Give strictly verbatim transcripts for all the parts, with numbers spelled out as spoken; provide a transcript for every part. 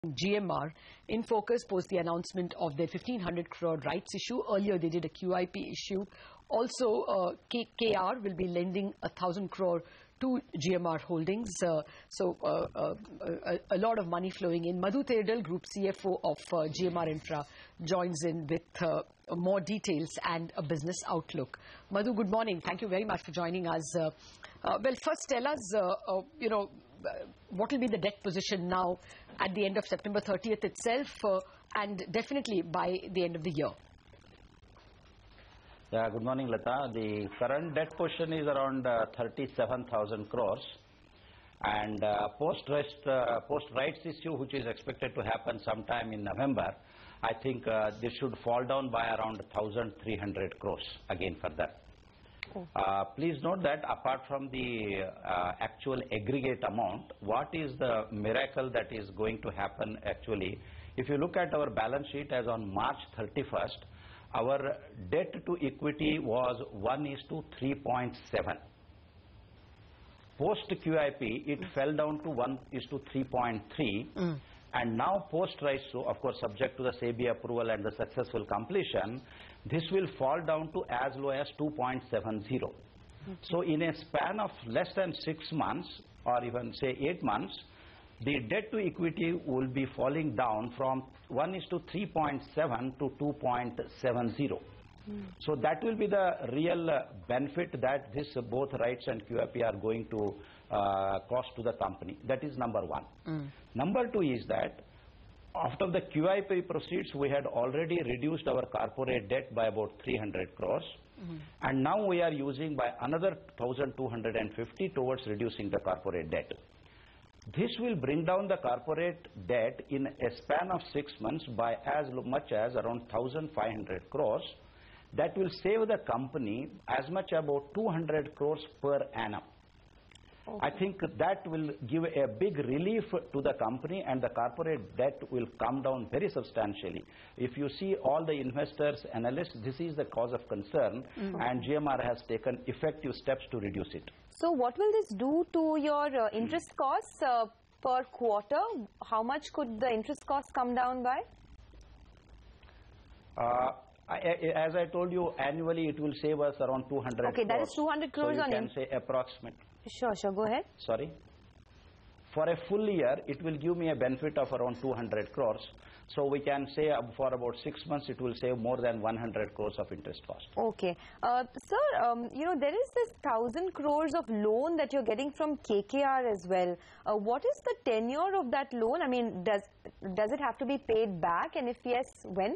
G M R in focus post the announcement of their fifteen hundred crore rights issue. Earlier they did a Q I P issue. Also uh, K K R will be lending a thousand crore to G M R Holdings. Uh, so uh, uh, a, a lot of money flowing in. Madhu Theradal, Group C F O of uh, G M R Infra, joins in with uh, more details and a business outlook. Madhu, good morning. Thank you very much for joining us. Uh, uh, well, first tell us, uh, uh, you know, uh, what will be the debt position now at the end of September thirtieth itself, uh, and definitely by the end of the year. Yeah, good morning, Lata. The current debt position is around uh, thirty-seven thousand crores, and uh, post rights uh, post rights issue, which is expected to happen sometime in November, I think uh, this should fall down by around one thousand three hundred crores again further. Oh. Uh, please note that apart from the uh, actual aggregate amount, what is the miracle that is going to happen actually? If you look at our balance sheet as on March thirty-first, our debt to equity was one is to three point seven. Post Q I P, it mm. fell down to one is to three point three. Mm. And now post rights, so of course subject to the SEBI approval and the successful completion, this will fall down to as low as two point seven zero. Okay. So in a span of less than six months or even say eight months, the debt to equity will be falling down from one is to three point seven to two point seven zero. Mm. So that will be the real uh, benefit that this uh, both rights and Q I P are going to uh, cost to the company. That is number one. Mm. Number two is that after the Q I P proceeds, we had already reduced our corporate debt by about three hundred crores. Mm-hmm. And now we are using by another one thousand two hundred fifty towards reducing the corporate debt. This will bring down the corporate debt in a span of six months by as much as around one thousand five hundred crores. That will save the company as much about two hundred crores per annum. Okay. I think that will give a big relief to the company, and the corporate debt will come down very substantially. If you see all the investors, analysts, this is the cause of concern, mm-hmm. and G M R has taken effective steps to reduce it. So what will this do to your uh, interest costs uh, per quarter? How much could the interest costs come down by? Uh, I, as I told you, annually it will save us around two hundred Okay, crores. that is two hundred crores so you on can say approximate. Sure, sure, go ahead. Sorry. For a full year, it will give me a benefit of around two hundred crores. So we can say for about six months, it will save more than one hundred crores of interest cost. Okay. Uh, sir, um, you know, there is this one thousand crores of loan that you're getting from K K R as well. Uh, what is the tenure of that loan? I mean, does, does it have to be paid back? And if yes, when?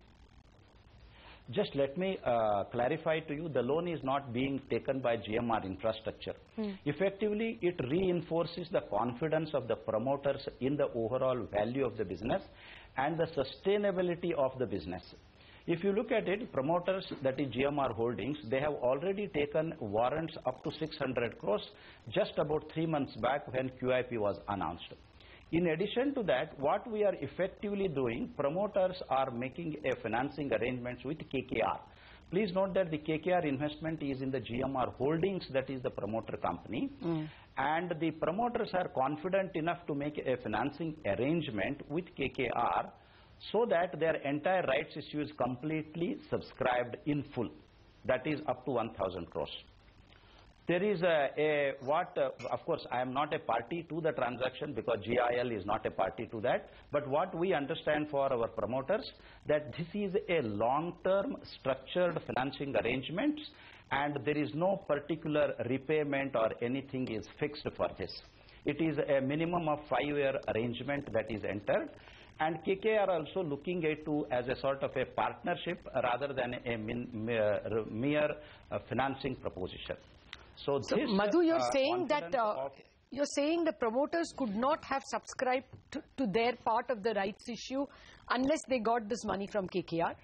Just let me uh, clarify to you, the loan is not being taken by G M R Infrastructure. Hmm. Effectively, it reinforces the confidence of the promoters in the overall value of the business and the sustainability of the business. If you look at it, promoters, that is G M R Holdings, they have already taken warrants up to six hundred crores just about three months back when Q I P was announced. In addition to that, what we are effectively doing, promoters are making a financing arrangements with K K R. Please note that the K K R investment is in the G M R Holdings, that is the promoter company. Mm. And the promoters are confident enough to make a financing arrangement with K K R so that their entire rights issue is completely subscribed in full. That is up to one thousand crores. There is a, a what, uh, of course, I am not a party to the transaction because G I L is not a party to that. But what we understand for our promoters, that this is a long-term structured financing arrangement, and there is no particular repayment or anything is fixed for this. It is a minimum of five-year arrangement that is entered. And K K R also looking at it as a sort of a partnership rather than a min, mere, mere uh, financing proposition. So, so this, Madhu, you're uh, saying that uh, you're saying the promoters could not have subscribed to, to their part of the rights issue unless they got this money from K K R?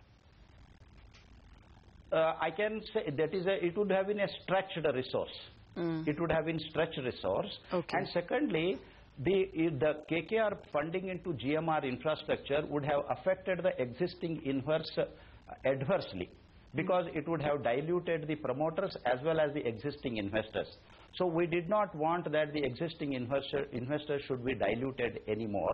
Uh, I can say that is a, it would have been a stretched resource. Mm. It would have been stretched resource. Okay. And secondly, the, the K K R funding into G M R Infrastructure would have affected the existing inverse uh, adversely, because it would have diluted the promoters as well as the existing investors. So we did not want that the existing investor, investors should be diluted anymore.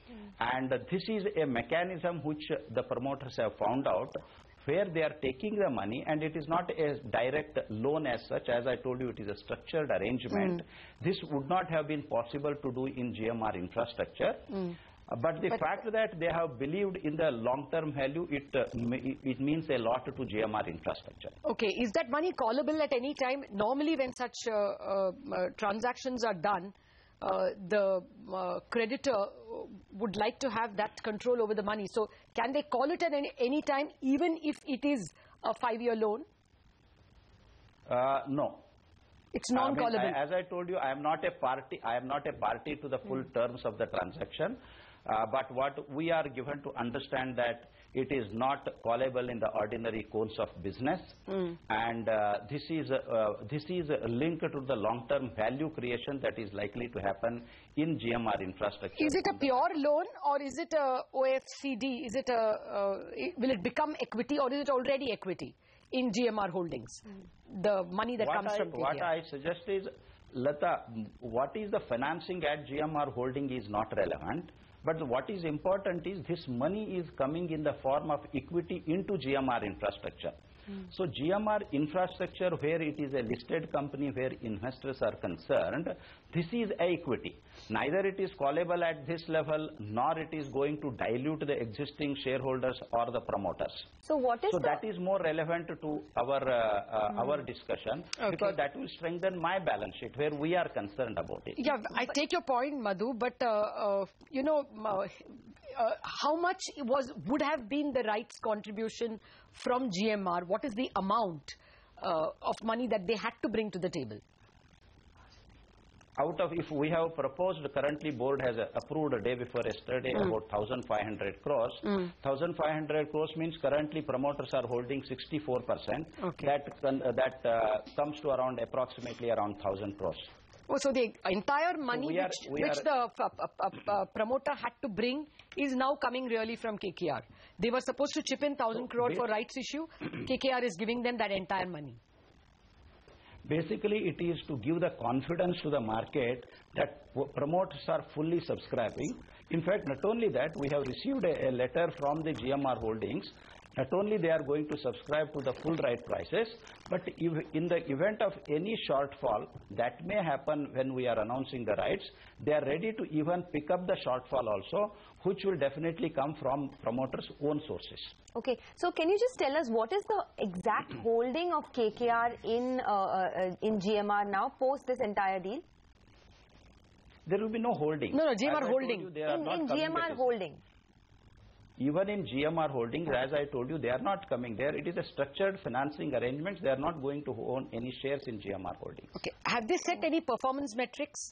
Mm. And uh, this is a mechanism which uh, the promoters have found out, where they are taking the money, and it is not a direct loan as such. As I told you, it is a structured arrangement. Mm. This would not have been possible to do in G M R infrastructure. Mm. Uh, but the but fact that they have believed in the long-term value, it, uh, it, it means a lot to G M R infrastructure. Okay, is that money callable at any time? Normally when such uh, uh, uh, transactions are done, uh, the uh, creditor would like to have that control over the money. So can they call it at any, any time, even if it is a five-year loan? Uh, no. It's non-callable. I mean, as I told you, I am not a party. I am not a party to the full mm. terms of the transaction. Uh, but what we are given to understand that it is not callable in the ordinary course of business, mm. and uh, this is uh, this is linked to the long-term value creation that is likely to happen in G M R infrastructure. Is it a pure loan, or is it a O F C D? Is it a uh, will it become equity, or is it already equity in G M R Holdings? Mm. The money that what comes I, from K K R. What I suggest is, Lata, what is the financing at G M R Holding is not relevant. But what is important is this money is coming in the form of equity into G M R infrastructure. Mm. So G M R infrastructure, where it is a listed company where investors are concerned, this is equity. Neither it is callable at this level, nor it is going to dilute the existing shareholders or the promoters. So what is so the... that is more relevant to our uh, uh, mm. our discussion, okay. because that will strengthen my balance sheet where we are concerned about it. Yeah, I take your point, Madhu, but uh, uh, you know, uh, uh, how much was would have been the rights contribution from G M R? What is the amount uh, of money that they had to bring to the table? Out of, if we have proposed, currently board has uh, approved a day before yesterday mm. about one thousand five hundred crores. Mm. one thousand five hundred crores means currently promoters are holding sixty-four percent. Okay. That, uh, that uh, comes to around approximately around one thousand crores. Oh, so the entire money so are, which, which the uh, uh, uh, promoter had to bring is now coming really from K K R. They were supposed to chip in one thousand so crore for rights issue. K K R is giving them that entire money. Basically, it is to give the confidence to the market that promoters are fully subscribing. In fact, not only that, we have received a, a letter from the G M R Holdings. Not only they are going to subscribe to the full right prices, but if in the event of any shortfall that may happen when we are announcing the rights, they are ready to even pick up the shortfall also, which will definitely come from promoters' own sources. Okay, so can you just tell us what is the exact holding of K K R in uh, uh, in G M R now post this entire deal? There will be no holding. No, no, G M R Holding. You, in in G M R Holding. Even in G M R Holdings, as I told you, they are not coming there. It is a structured financing arrangement. They are not going to own any shares in G M R Holdings. Okay. Have they set any performance metrics?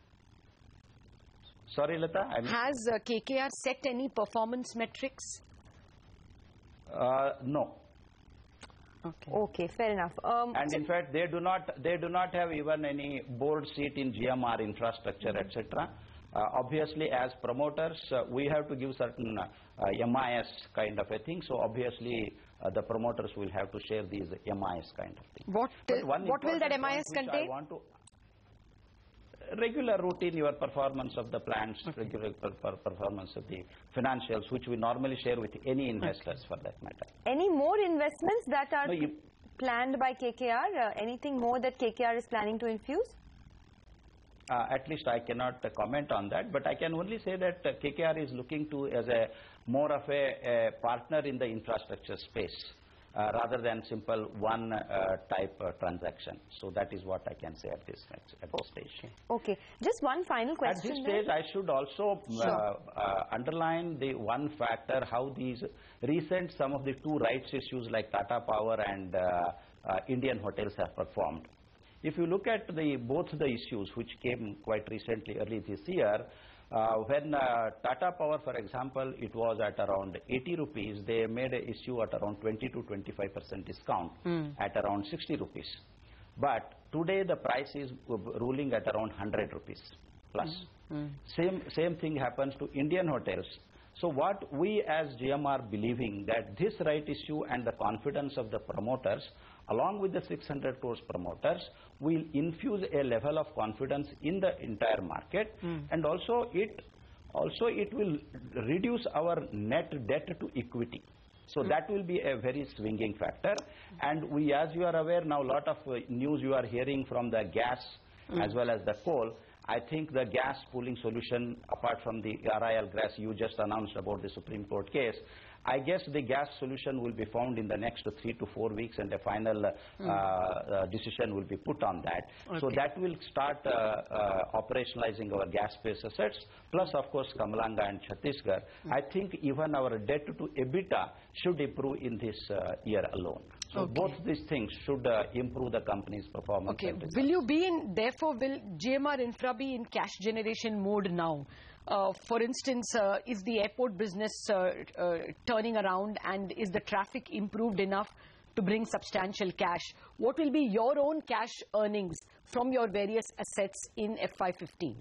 Sorry, Lata? I mean, Has uh, K K R set any performance metrics? Uh, no. Okay. Okay, fair enough. Um, and in fact, they do not they do not have even any board seat in G M R infrastructure, mm-hmm. et cetera. Uh, obviously, as promoters, uh, we have to give certain uh, M I S kind of a thing. So obviously, uh, the promoters will have to share these M I S kind of thing. What what will that M I S contain? I want to regular routine, your performance of the plans, okay. regular per per performance of the financials, which we normally share with any investors, okay. for that matter. Any more investments that are no, you, planned by K K R? Uh, anything more that K K R is planning to infuse? Uh, at least I cannot uh, comment on that, but I can only say that uh, K K R is looking to as a more of a, a partner in the infrastructure space. Uh, rather than simple one uh, type uh, transaction. So that is what I can say at this, at this stage. Okay. Just one final question. At this stage, I should also uh, sure. uh, underline the one factor, how these recent, some of the two rights issues like Tata Power and uh, uh, Indian Hotels have performed. If you look at the both the issues which came quite recently, early this year, Uh, when uh, Tata Power, for example, it was at around eighty rupees, they made an issue at around twenty to twenty-five percent discount mm. at around sixty rupees. But today the price is ruling at around one hundred rupees plus. Mm. Mm. Same, same thing happens to Indian Hotels. So what we as G M R believing that this right issue and the confidence of the promoters along with the six hundred crores promoters will infuse a level of confidence in the entire market, mm. and also it Also, it will reduce our net debt to equity. So mm. that will be a very swinging factor. And we, as you are aware now, a lot of uh, news you are hearing from the gas mm. as well as the coal. I think the gas pooling solution, apart from the R I L gas you just announced about the Supreme Court case, I guess the gas solution will be found in the next three to four weeks, and a final uh, mm. uh, decision will be put on that. Okay. So that will start uh, uh, operationalizing our gas-based assets, plus of course Kamalanga and Chhattisgarh. Mm. I think even our debt to EBITDA should improve in this uh, year alone. So okay. both these things should uh, improve the company's performance. Okay. Will you be in, therefore, will G M R Infra be in cash generation mode now? Uh, for instance, uh, is the airport business uh, uh, turning around, and is the traffic improved enough to bring substantial cash? What will be your own cash earnings from your various assets in F Y fifteen?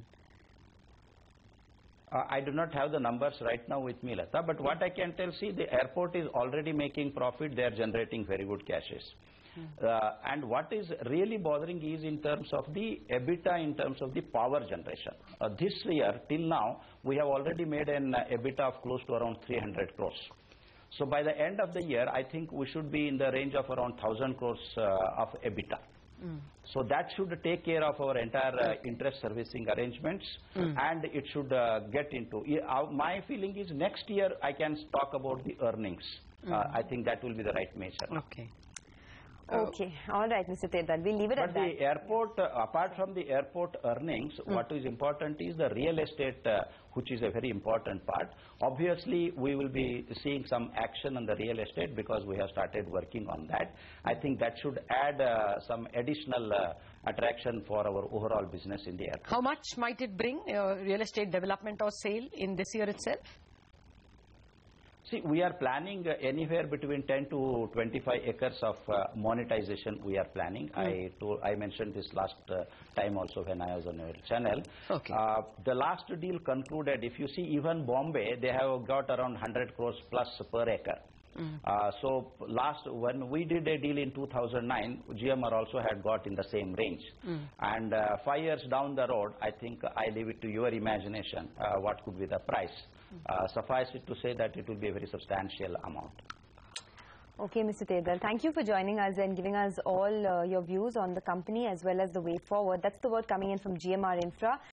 Uh, I do not have the numbers right now with me, Lata, but what I can tell, see, the airport is already making profit. They are generating very good cashes. Uh, and what is really bothering is in terms of the EBITDA, in terms of the power generation. Uh, this year, till now, we have already made an uh, EBITDA of close to around three hundred crores. So by the end of the year, I think we should be in the range of around one thousand crores uh, of EBITDA. Mm. So that should take care of our entire uh, interest servicing arrangements, mm. and it should uh, get into. Uh, my feeling is next year I can talk about the earnings. Mm. Uh, I think that will be the right measure. Okay. Okay, all right, Mister Tedal, we'll leave it but at that. But the airport, uh, apart from the airport earnings, mm. what is important is the real estate, uh, which is a very important part. Obviously, we will be seeing some action on the real estate because we have started working on that. I think that should add uh, some additional uh, attraction for our overall business in the airport. How much might it bring, uh, real estate development or sale in this year itself? See, we are planning uh, anywhere between ten to twenty-five acres of uh, monetization we are planning. Mm. I told, I mentioned this last uh, time also when I was on your channel. Okay. Uh, the last deal concluded, if you see even Bombay, they have got around one hundred crores plus per acre. Mm. Uh, so last, when we did a deal in two thousand nine, G M R also had got in the same range. Mm. And uh, five years down the road, I think I leave it to your imagination uh, what could be the price. Uh, suffice it to say that it will be a very substantial amount. Okay, Mister Tedal, thank you for joining us and giving us all uh, your views on the company as well as the way forward. That's the word coming in from G M R Infra.